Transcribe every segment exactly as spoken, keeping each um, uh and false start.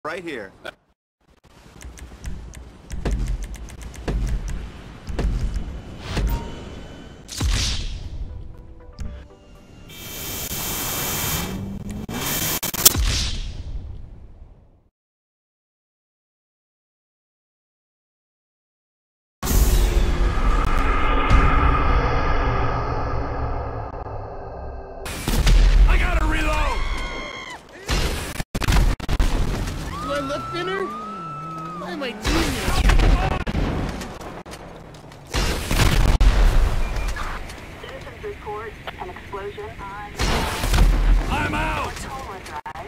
Right here. I gotta reload! Do I look thinner? Why am I doing this? Citizens report an explosion on I'm out! Toma Drive.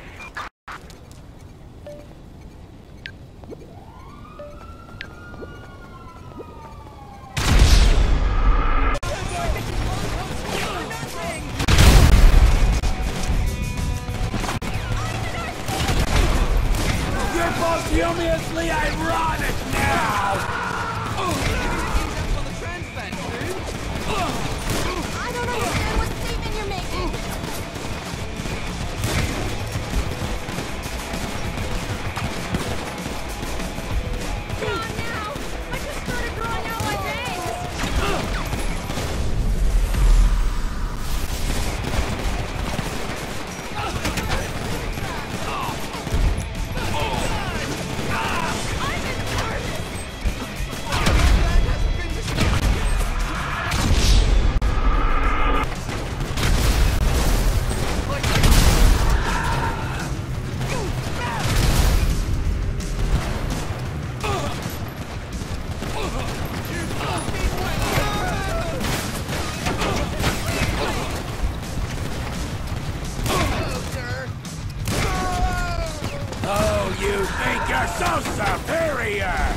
You're posthumously ironic now! I don't understand what statement you're making. Come on now. I just started drawing out my veins. I'm in first. Oh, you think you're so superior!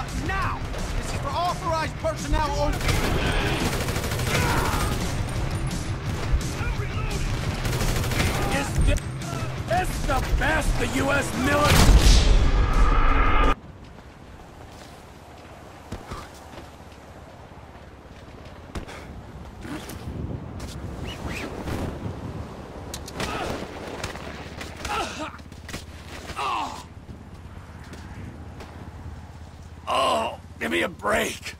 Uh, now! This is for authorized personnel only. It's the, it's the best the U S military... Oh, give me a break.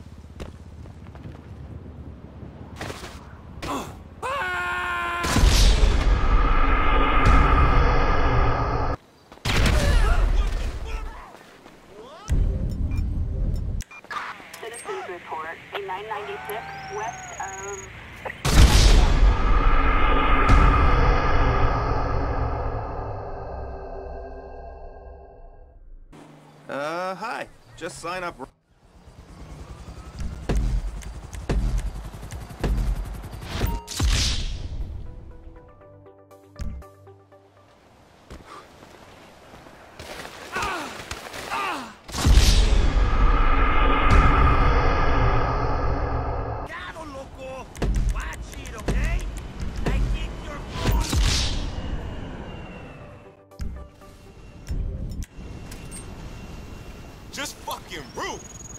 Citizens report a nine ninety-six west of... Uh, hi. Just sign up. Just fucking rude.